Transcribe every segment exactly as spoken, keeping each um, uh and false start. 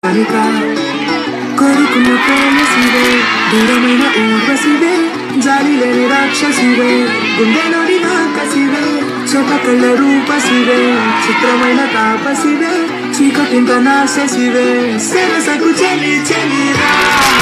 పలికా కోరుకున్న ప్రేయసివే దూరమైన ఊర్వశివే జాలి లేని రాక్షసివే గుండెలోని నాకసివే చెపకళ్ళ రూపసివే చిత్రమైన తాపసివే చీకటింత నాశసివే సరసకు చెలి చెలిరా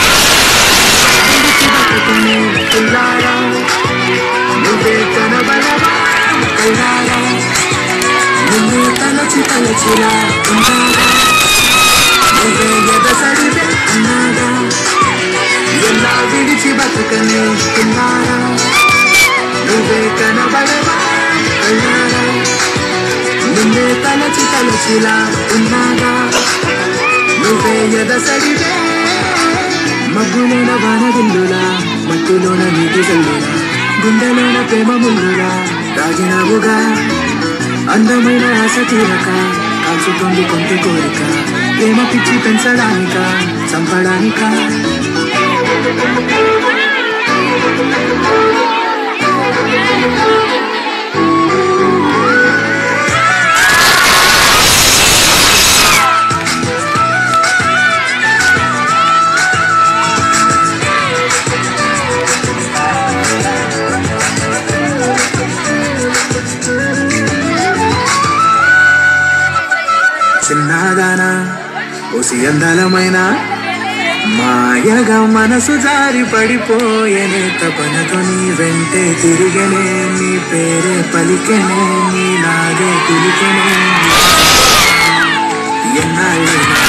పిల్లారా నువ్వే కనబడవా కల్లారా నిన్ను తలచి తలచిలా ఉంటారా నువ్వే ఎదసడివే అన్నాగా ఎలా విడిచి బతుకనే పిల్లారా నువ్వే కనబడవా కల్లారా నిన్నే తలచి తలచిలా ఉన్నాగా నువ్వే ఎదసడివే మబ్బులోన వానగుండులా మట్టులోన నీటి జల్లులా గుండెలోన ప్రేమ ముందులా దాగినావుగా అందమైన ఆశ తీరక కాల్చుతోంది కొంత కోరిక ప్రేమ పిచ్చి పెంచడానిక చంపడానిక చిన్నదానా ఓసి అందలమైన మాయగా మనసు జారి పడిపోయేనే తపనతో నీ వెంటే తిరిగనే నీ పేరే పలికెనే నీ నాగే పిలికెనే ఎన్నాళ్ళైనా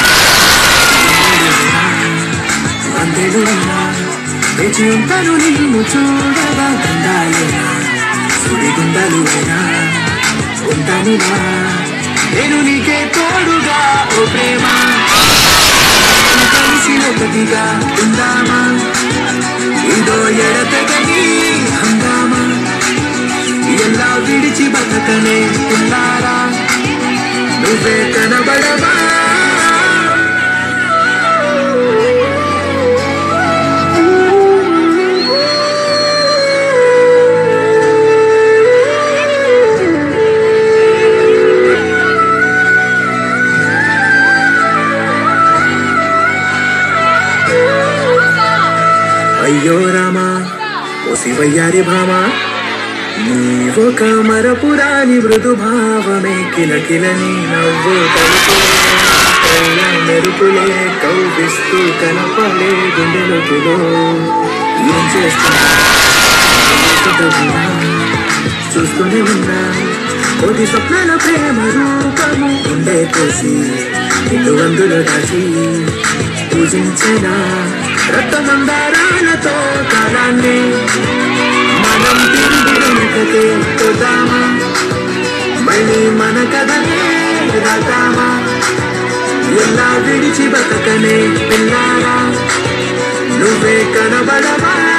వందెలున్నా వేచి ఉంటాను నిన్ను చూడగా గుండాలైనా సుడి గుండలు అయినా ఉంటానుగా నేను నీకే తోడుగా ఓ ప్రేమ కలిసి ఒకటిగా ఉందామా ఇదో ఎడతెగని హంగామా ఎలా విడిచి బతకనే ఉన్నారా నువ్వే కనబడవా అయ్యో రామా ఓ శివయ్యారి భామా నీవొక మరపురాని మృదు భావమే కిలకిలని నవ్వు తలుపులే మెరుపులే కౌగిస్తూ కనపలే గుండెలోతులో ఏం చేస్తున్నా చూస్తూనే ఉన్నా కోటి స్వప్నాల ప్రేమ రూపము ఉండే తెలిసి ఇల్లు వందులు దాచి పూజించేనా రక్తమందారాలతో కాలాన్ని మనం తిరిగి వెనకకే పోదామా మళ్ళీ మన కథనే రాదామా ఎలా విడిచి బతకనే పిల్లారా నువ్వే కనబడవా